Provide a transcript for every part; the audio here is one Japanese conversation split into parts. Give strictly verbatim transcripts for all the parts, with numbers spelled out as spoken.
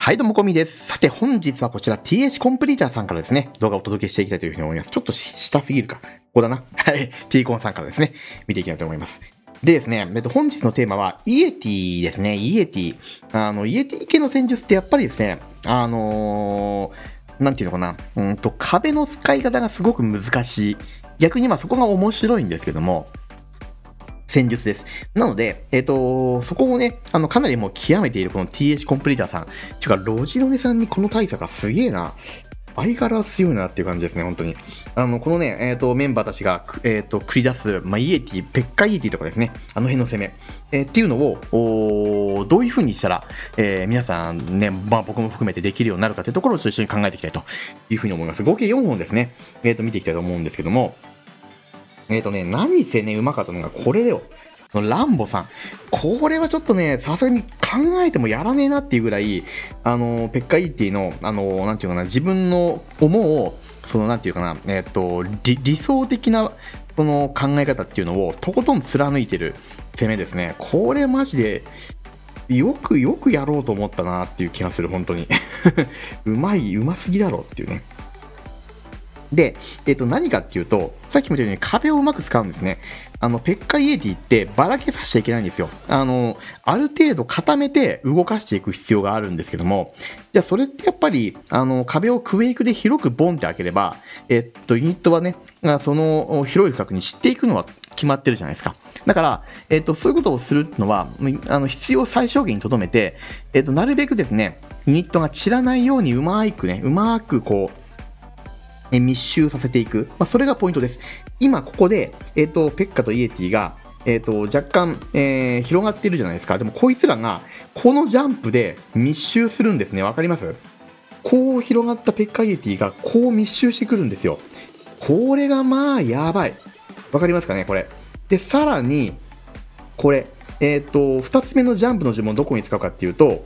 はい、どうもこみです。さて、本日はこちら ティーエイチ コンプリーターさんからですね、動画をお届けしていきたいというふうに思います。ちょっと下すぎるか。ここだな。はい、T コンさんからですね、見ていきたいと思います。でですね、えっと、本日のテーマは、イエティですね、イエティ。あの、イエティ系の戦術ってやっぱりですね、あのー、なんていうのかな、うんと、壁の使い方がすごく難しい。逆にまあそこが面白いんですけども、戦術です。なので、えっ、ー、と、そこをね、あの、かなりもう極めているこの ティーエイチ コンプリーターさん。ていうか、ロジノネさんにこの大差がすげえな。相変わらず強いなっていう感じですね、本当に。あの、このね、えっ、ー、と、メンバーたちが、えっ、ー、と、繰り出す、まあ、イエティ、ペッカイエティとかですね、あの辺の攻め、えー、っていうのを、おどういう風にしたら、えー、皆さんね、まあ、僕も含めてできるようになるかというところを一緒に考えていきたいという風に思います。合計よんほんですね、えっ、と、見ていきたいと思うんですけども、えっ、とね、何せね、うまかったのがこれだよ。ランボさん。これはちょっとね、さすがに考えてもやらねえなっていうぐらい、あの、ペッカイーティの、あの、なんていうかな、自分の思う、その、なんていうかな、えっと、理、理想的な、その考え方っていうのを、とことん貫いてる攻めですね。これマジで、よくよくやろうと思ったなっていう気がする、本当に。うまい、うますぎだろうっていうね。で、えっと、何かっていうと、さっきも言ったように壁をうまく使うんですね。あの、ペッカイエティってばらけさせちゃいけないんですよ。あの、ある程度固めて動かしていく必要があるんですけども、じゃあそれってやっぱり、あの、壁をクエイクで広くボンって開ければ、えっと、ユニットはね、その広い区画に散っていくのは決まってるじゃないですか。だから、えっと、そういうことをするのは、あの、必要最小限に留めて、えっと、なるべくですね、ユニットが散らないようにうまくね、うまくこう、密集させていく。まあ、それがポイントです。今ここで、えっと、ペッカとイエティが、えっと、若干、えー、広がってるじゃないですか。でもこいつらが、このジャンプで密集するんですね。わかります？こう広がったペッカイエティが、こう密集してくるんですよ。これがまあ、やばい。わかりますかね、これ。で、さらに、これ、えっと、二つ目のジャンプの呪文どこに使うかっていうと、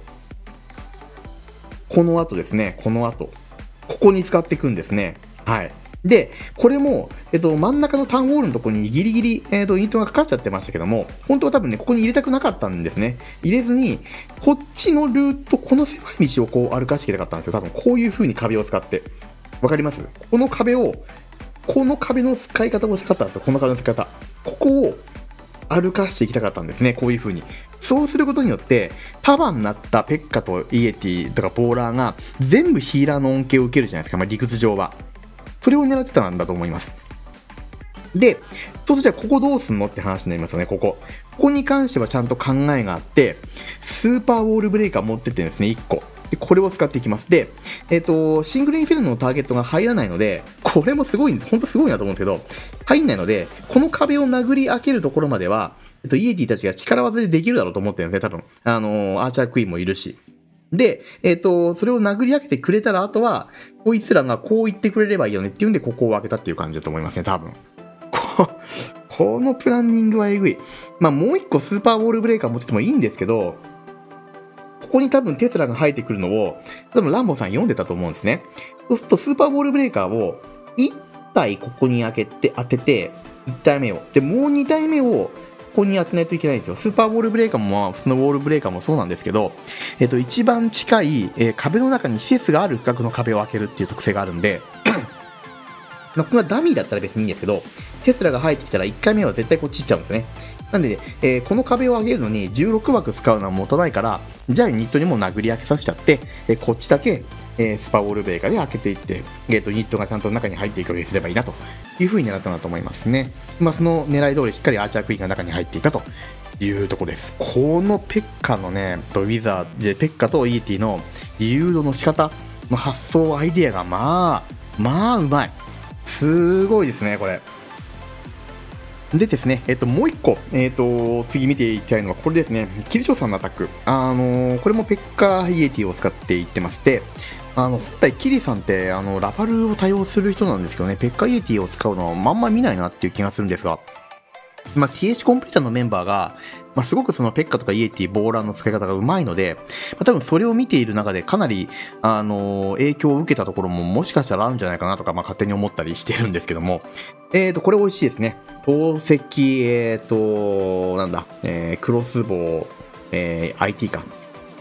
この後ですね、この後。ここに使っていくんですね。はい。で、これも、えっと、真ん中のタウンホールのところにギリギリ、えっと、イントがかかっちゃってましたけども、本当は多分ね、ここに入れたくなかったんですね。入れずに、こっちのルート、この狭い道をこう歩かしていきたかったんですよ。多分こういう風に壁を使って。わかります？この壁を、この壁の使い方をしたかったんですよ。この壁の使い方。ここを歩かしていきたかったんですね。こういう風に。そうすることによって、束になったペッカとイエティとかボーラーが全部ヒーラーの恩恵を受けるじゃないですか。まあ、理屈上は。それを狙ってたんだと思います。で、そうするとここどうすんのって話になりますよね、ここ。ここに関してはちゃんと考えがあって、スーパーウォールブレーカー持ってってですね、いっこ。で、これを使っていきます。で、えっと、シングルインフェルノのターゲットが入らないので、これもすごい、ほんとすごいなと思うんですけど、入んないので、この壁を殴り開けるところまでは、えっと、イエティたちが力技でできるだろうと思ってるんですね、多分。あのー、アーチャークイーンもいるし。で、えっと、それを殴り開けてくれたら、あとは、こいつらがこう言ってくれればいいよねっていうんで、ここを開けたっていう感じだと思いますね、多分。こ, このプランニングはえぐい。まあ、もう一個スーパーウォールブレーカー持っててもいいんですけど、ここに多分テスラが入ってくるのを、多分ランボさん読んでたと思うんですね。そうすると、スーパーウォールブレーカーをいち体ここに開けて、当てて、いち体目を。で、もうに体目を、ここに当てないといけないんですよ。スーパーウォールブレーカーも、まあ、普通のウォールブレーカーもそうなんですけど、えっと、一番近い、えー、壁の中に施設がある区画の壁を開けるっていう特性があるんで、まあ、これはダミーだったら別にいいんですけど、テスラが入ってきたらいっかいめは絶対こっち行っちゃうんですね。なんで、えー、この壁を上げるのにじゅうろくわく使うのはもたないから、じゃあユニットにも殴り開けさせちゃって、えー、こっちだけ、えー、スパウォールブレーカーで開けていって、えーと、ユニットがちゃんと中に入っていくようにすればいいなという風に狙ったなと思いますね。まあ、その狙い通りしっかりアーチャークイーンが中に入っていたというところです。このペッカのね、ウィザーでペッカとイエティの誘導の仕方の発想アイデアがまあ、まあうまい。すごいですね、これ。でですね、えっと、もう一個、えっと、次見ていきたいのはこれですね。キリチョウさんのアタック。あのー、これもペッカイエティを使っていってまして、あの、本来キリさんって、あの、ラバルを多用する人なんですけどね、ペッカイエティを使うのはまんま見ないなっていう気がするんですが、まあ、ティーエイチ コンプリーターのメンバーが、まあ、すごくそのペッカとかイエティ、ボーラーの使い方がうまいので、まあ、多分それを見ている中でかなり、あのー、影響を受けたところももしかしたらあるんじゃないかなとか、まあ、勝手に思ったりしてるんですけども、えーと、これ美味しいですね。投石、えーと、なんだ、えー、クロスボウ、えー、アイティー か。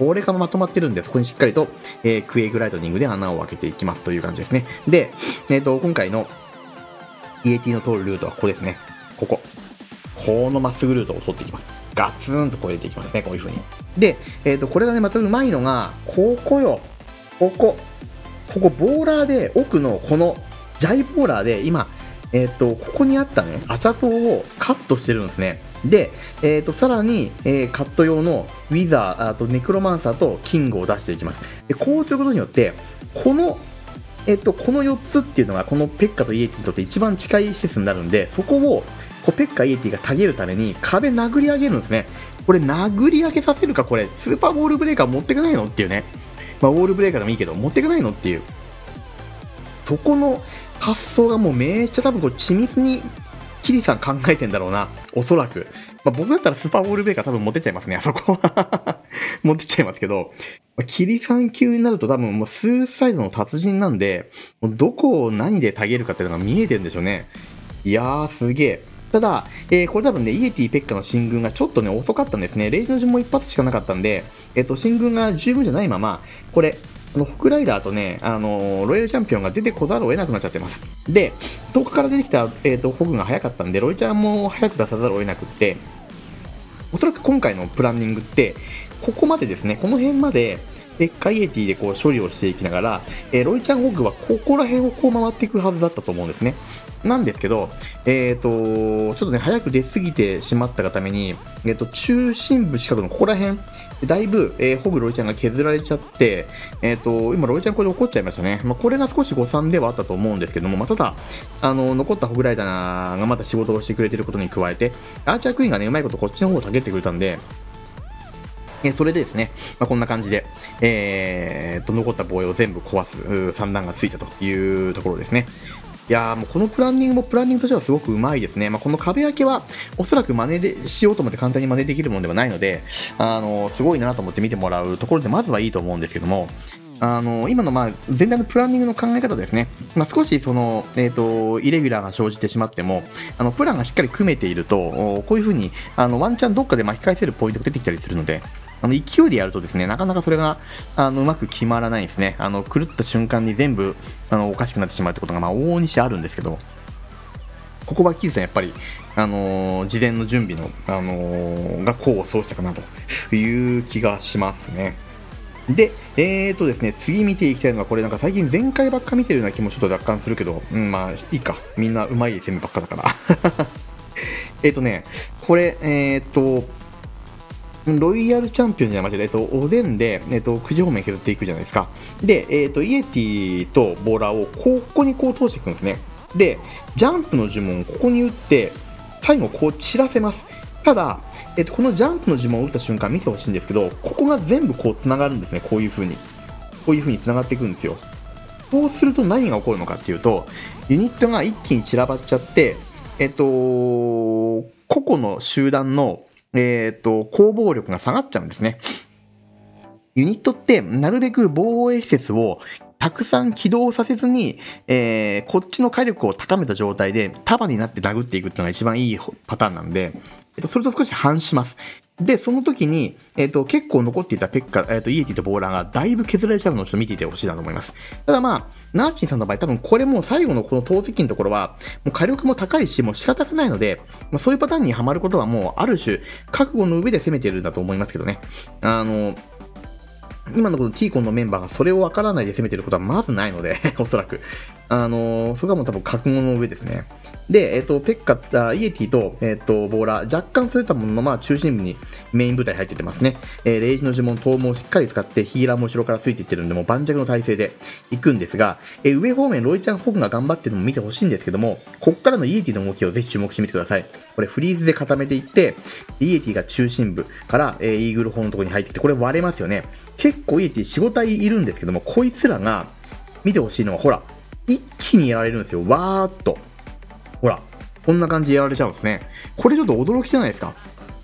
これがまとまってるんで、そこにしっかりと、えー、クエイクライトニングで穴を開けていきますという感じですね。で、えっと、今回の イーエーティー の通るルートはここですね。ここ。このまっすぐルートを通っていきます。ガツンとこう入れていきますね、こういう風に。で、えっと、これがね、またうまいのが、ここよ。ここ。ここ、ボーラーで、奥のこの、ジャイボーラーで、今、えっと、ここにあったね、アチャ島をカットしてるんですね。で、えっと、さらに、えー、カット用のウィザー、あとネクロマンサーとキングを出していきます。で、こうすることによって、この、えっと、このよっつっていうのが、このペッカとイエティにとって一番近い施設になるんで、そこを、こうペッカイエティがたげるために壁殴り上げるんですね。これ殴り上げさせるか、これスーパーウォールブレーカー持ってかないのっていうね。まあウォールブレーカーでもいいけど持ってかないのっていう。そこの発想がもうめっちゃ多分こう緻密にキリさん考えてんだろうな。おそらく。まあ、僕だったらスーパーウォールブレーカー多分持ってっちゃいますね。あそこは。持ってっちゃいますけど。キリさん級になると多分もうスーサイドの達人なんで、もうどこを何でたげるかっていうのが見えてるんでしょうね。いやーすげえ。ただ、えー、これ多分ね、イエティペッカの進軍がちょっとね、遅かったんですね。レイジの順も一発しかなかったんで、えっ、ー、と、進軍が十分じゃないまま、これ、あの、ホクライダーとね、あのー、ロイヤルチャンピオンが出てこざるを得なくなっちゃってます。で、遠くから出てきた、えっ、ー、と、ホグが早かったんで、ロイちゃんも早く出さざるを得なくって、おそらく今回のプランニングって、ここまでですね、この辺まで、ペッカイエティでこう処理をしていきながら、えー、ロイちゃんホグはここら辺をこう回っていくはずだったと思うんですね。なんですけど、えっ、ー、と、ちょっとね、早く出過ぎてしまったがために、えっ、ー、と、中心部近くのここら辺、だいぶ、えー、ホグロイちゃんが削られちゃって、えっ、ー、と、今、ロイちゃんこれ怒っちゃいましたね。まあ、これが少し誤算ではあったと思うんですけども、まあ、ただ、あの、残ったホグライダーがまだ仕事をしてくれてることに加えて、アーチャークイーンがね、うまいことこっちの方を下げてくれたんで、えそれでですね、まあ、こんな感じで、えー、と残った防衛を全部壊す算段がついたというところですね。いやーもうこのプランニングもプランニングとしてはすごくうまいですね。まあ、この壁開けはおそらく真似でしようと思って簡単に真似できるものではないので、あのー、すごいなと思って見てもらうところでまずはいいと思うんですけども、あのー、今のまあ全体のプランニングの考え方ですね、まあ、少しその、えーと、イレギュラーが生じてしまっても、あのプランがしっかり組めていると、こういう風にあのワンチャンどっかで巻き返せるポイントが出てきたりするので、あの勢いでやるとですね、なかなかそれがあのうまく決まらないんですね。あの狂った瞬間に全部あのおかしくなってしまうってことがまあ往々にしてあるんですけど、ここはキーさんやっぱり、あのー、事前の準備の、あのー、が功を奏したかなという気がしますね。で、えーとですね、次見ていきたいのは、これなんか最近前回ばっか見てるような気もちょっと若干するけど、うん、まあいいか。みんなうまい攻めばっかだから。えっとね、これ、えーと、ロイヤルチャンピオンじゃなくて、えっと、おでんで、えっと、くじ方面削っていくじゃないですか。で、えっと、イエティとボーラーをここにこう通していくんですね。で、ジャンプの呪文をここに打って、最後こう散らせます。ただ、えっと、このジャンプの呪文を打った瞬間見てほしいんですけど、ここが全部こう繋がるんですね。こういう風に。こういう風に繋がっていくんですよ。そうすると何が起こるのかっていうと、ユニットが一気に散らばっちゃって、えっと、個々の集団のえっと、攻防力が下がっちゃうんですね。ユニットってなるべく防衛施設をたくさん起動させずに、えー、こっちの火力を高めた状態で束になって殴っていくっていうのが一番いいパターンなんで、えっと、それと少し反します。で、その時に、えっと、結構残っていたペッカ、えっと、イエティとボーラーがだいぶ削られちゃうのをちょっと見ていてほしいなと思います。ただまあ、ナーチンさんの場合多分これもう最後のこの投石のところは、もう火力も高いし、もう仕方がないので、まあ、そういうパターンにはまることはもうある種、覚悟の上で攻めてるんだと思いますけどね。あの、今のこの T コンのメンバーがそれを分からないで攻めてることはまずないので、おそらく。あのー、それがもう多分覚悟の上ですね。で、えっ、ー、と、ペッカ、あイエティと、えっ、ー、と、ボーラー、若干そういったものの、まあ、中心部にメイン部隊入っててますね。えー、レイジの呪文、トームをしっかり使って、ヒーラーも後ろからついていってるんで、もう盤石の体勢で行くんですが、えー、上方面、ロイちゃん、ホグが頑張ってるのも見てほしいんですけども、こっからのイエティの動きをぜひ注目してみてください。これ、フリーズで固めていって、イエティが中心部から、えー、イーグル砲のところに入ってきて、これ割れますよね。結構イエティよん体いるんですけども、こいつらが見てほしいのは、ほら、一気にやられるんですよ。わーっと。ほら、こんな感じでやられちゃうんですね。これちょっと驚きじゃないですか。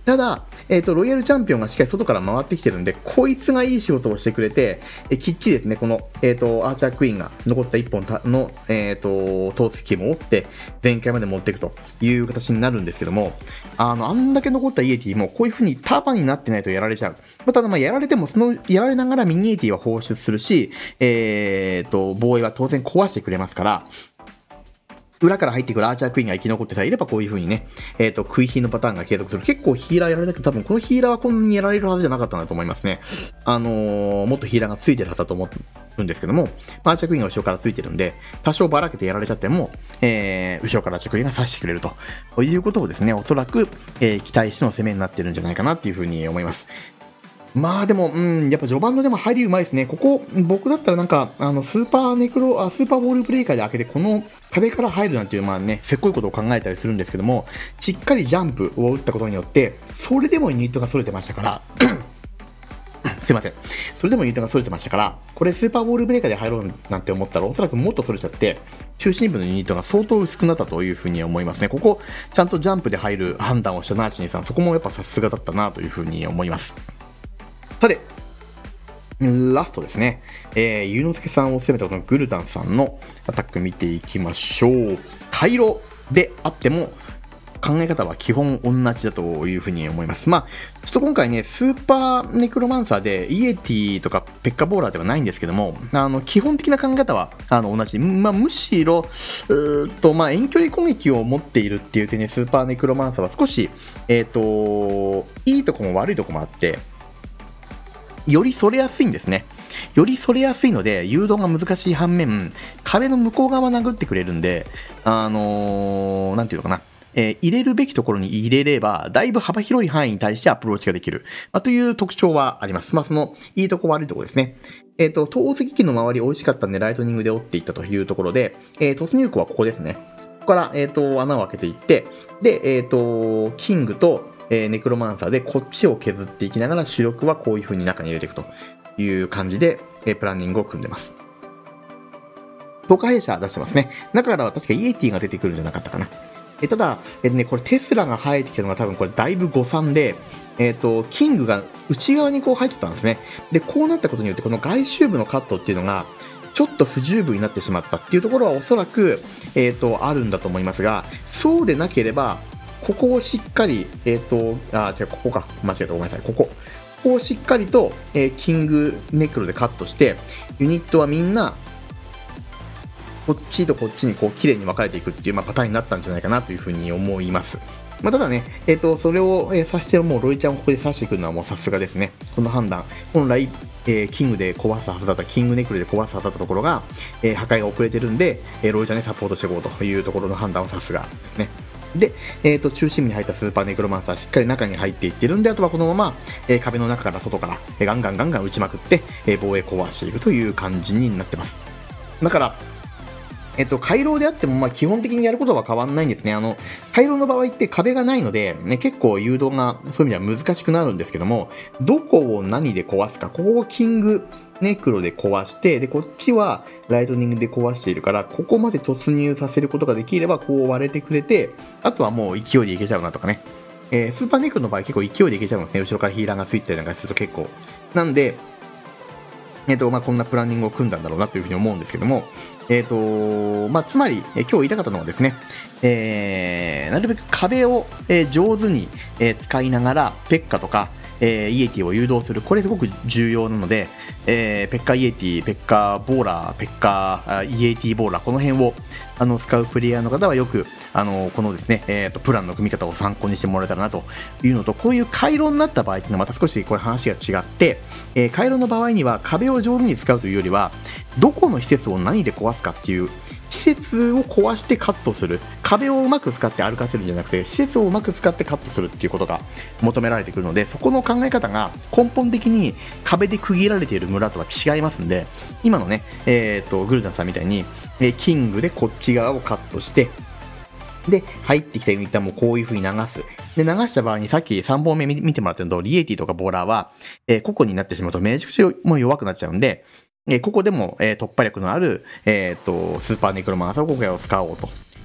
ただ、えっと、ロイヤルチャンピオンがしっかり外から回ってきてるんで、こいつがいい仕事をしてくれて、えきっちりですね、この、えっと、アーチャークイーンが残ったいっぽんの、えっと、統率機も折って、全開まで持っていくという形になるんですけども、あの、あんだけ残ったイエティも、こういう風に束になってないとやられちゃう。ただ、まあ、やられても、その、やられながらミニイエティは放出するし、えっと、防衛は当然壊してくれますから、裏から入ってくるアーチャークイーンが生き残ってさえいればこういう風にね、えっと、食い火のパターンが継続する。結構ヒーラーやられたけど、多分このヒーラーはこんなにやられるはずじゃなかったんだと思いますね。あのー、もっとヒーラーがついてるはずだと思うんですけども、アーチャークイーンが後ろからついてるんで、多少ばらけてやられちゃっても、えー、後ろからアーチャークイーンが刺してくれると。ということをですね、おそらく、えー、期待しての攻めになってるんじゃないかなっていう風に思います。まあでも、うん、やっぱ序盤のでも入りうまいですね。ここ、僕だったらなんか、あの、スーパーネクロ、あ、スーパーボールブレイカーで開けて、この壁から入るなんていう、まあね、せっこいことを考えたりするんですけども、しっかりジャンプを打ったことによって、それでもユニットが逸れてましたから、すいません。それでもユニットが逸れてましたから、これスーパーボールブレイカーで入ろうなんて思ったら、おそらくもっと逸れちゃって、中心部のユニットが相当薄くなったというふうに思いますね。ここ、ちゃんとジャンプで入る判断をしたナーチニーさん、そこもやっぱさすがだったなというふうに思います。さて、ラストですね。えー、ゆうのすけさんを攻めたこのグルタンさんのアタック見ていきましょう。回路であっても、考え方は基本同じだというふうに思います。まあ、ちょっと今回ね、スーパーネクロマンサーでイエティとかペッカボーラーではないんですけども、あの、基本的な考え方はあの同じ。まあ、むしろ、うーっと、まあ、遠距離攻撃を持っているっていう点で、スーパーネクロマンサーは少し、えっと、いいとこも悪いとこもあって、よりそれやすいんですね。よりそれやすいので、誘導が難しい反面、壁の向こう側殴ってくれるんで、あのー、なんていうのかな。えー、入れるべきところに入れれば、だいぶ幅広い範囲に対してアプローチができる。まあ、という特徴はあります。まあ、その、いいとこ悪いとこですね。えっと、投石機の周り美味しかったんで、ライトニングで折っていったというところで、えー、突入口はここですね。ここから、えっと、穴を開けていって、で、えっと、キングと、えー、ネクロマンサーでこっちを削っていきながら主力はこういう風に中に入れていくという感じで、えー、プランニングを組んでます。透過弊社出してますね。中からは確かイエティが出てくるんじゃなかったかな。えー、ただ、えーね、これテスラが生えてきたのが多分これだいぶ誤算で、えっと、キングが内側にこう入ってたんですね。で、こうなったことによってこの外周部のカットっていうのがちょっと不十分になってしまったっていうところはおそらく、えっと、あるんだと思いますが、そうでなければ、ここをしっかり、えっと、あ、違う、ここか。間違えた、ごめんなさい。ここ。ここをしっかりと、えー、キングネクロでカットして、ユニットはみんな、こっちとこっちにこう、綺麗に分かれていくっていう、まあ、パターンになったんじゃないかなというふうに思います。まあ、ただね、えっと、それを、えー、指してる、もうロイちゃんをここで指してくるのはもうさすがですね。この判断。本来、えー、キングで壊すはずだった、キングネクロで壊すはずだったところが、えー、破壊が遅れてるんで、えー、ロイちゃんにサポートしていこうというところの判断はさすがですね。で、えーと、中心部に入ったスーパーネクロマンサーしっかり中に入っていってるんで、あとはこのまま、えー、壁の中から外から、えー、ガンガンガンガン打ちまくって、えー、防衛壊していくという感じになってます。だから、えっと、回廊であっても、まあ、基本的にやることは変わんないんですね。あの、回廊の場合って壁がないので、ね、結構誘導がそういう意味では難しくなるんですけども、どこを何で壊すか、ここをキングネクロで壊して、で、こっちはライトニングで壊しているから、ここまで突入させることができれば、こう割れてくれて、あとはもう勢いでいけちゃうなとかね。えー、スーパーネクロの場合結構勢いでいけちゃうんですね。後ろからヒーラーがついたりなんかすると結構。なんで、えっと、まあ、こんなプランニングを組んだんだろうなというふうに思うんですけども、えっと、まあ、つまり、え今日言いたかったのはですね、えー、なるべく壁を、えー、上手に、えー、使いながら、ペッカとか、えー、イエティを誘導する。これすごく重要なので、えー、ペッカイエティ、ペッカボーラー、ペッカイエティボーラー、この辺をあの使うプレイヤーの方はよく、あのこのですね、えーと、プランの組み方を参考にしてもらえたらなというのと、こういう回路になった場合っていうのはまた少しこれ話が違って、えー、回路の場合には壁を上手に使うというよりは、どこの施設を何で壊すかっていう、施設を壊してカットする、壁をうまく使って歩かせるんじゃなくて、施設をうまく使ってカットするっていうことが求められてくるので、そこの考え方が根本的に壁で区切られている村とは違いますんで、今のね、えーと、グルタンさんみたいに、えー、キングでこっち側をカットして、で、入ってきたユニットはもうこういう風に流す。で、流した場合にさっきさんぼんめ見てもらったのと、リエティとかボーラーは、えー、個々になってしまうとめちゃくちゃもう弱くなっちゃうんで、えー、ここでも、えー、突破力のある、えーと、スーパーネクロマンサーを今回を使おうと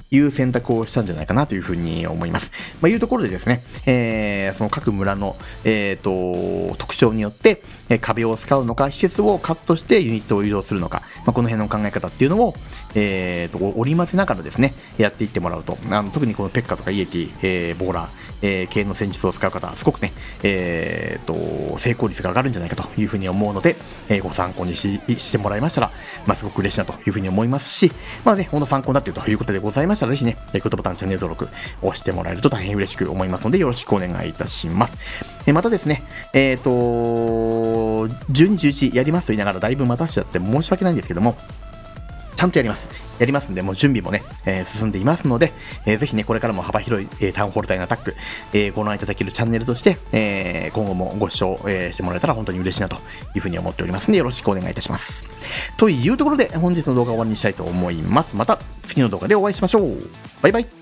いう選択をしたんじゃないかなというふうに思います。まあ、いうところでですね、えー、その各村の、えー、と特徴によって、えー、壁を使うのか、施設をカットしてユニットを移動するのか、まあ、この辺の考え方っていうのを、えー、と織り交ぜながらですね、やっていってもらうと、あの特にこのペッカとかイエティ、えー、ボーラー、えー、系の戦術を使う方、すごくね、えー、と成功率が上がるんじゃないかというふうに思うので、えー、ご参考に し, してもらいましたら、まあ、すごく嬉しいなというふうに思いますし、まあね、本当参考になっているということでございましたら、ぜひね、グッドボタン、チャンネル登録をしてもらえると大変嬉しく思いますので、よろしくお願いいたします。えー、またですね、えーと、じゅうに、じゅういちやりますと言いながらだいぶ待たしちゃって申し訳ないんですけども、ちゃんとやります。やりますんで、もう準備もね、えー、進んでいますので、えー、ぜひね、これからも幅広い、えー、タウンホール隊のアタック、えー、ご覧いただけるチャンネルとして、えー、今後もご視聴、えー、してもらえたら本当に嬉しいなというふうに思っておりますので、よろしくお願いいたします。というところで、本日の動画を終わりにしたいと思います。また次の動画でお会いしましょう。バイバイ。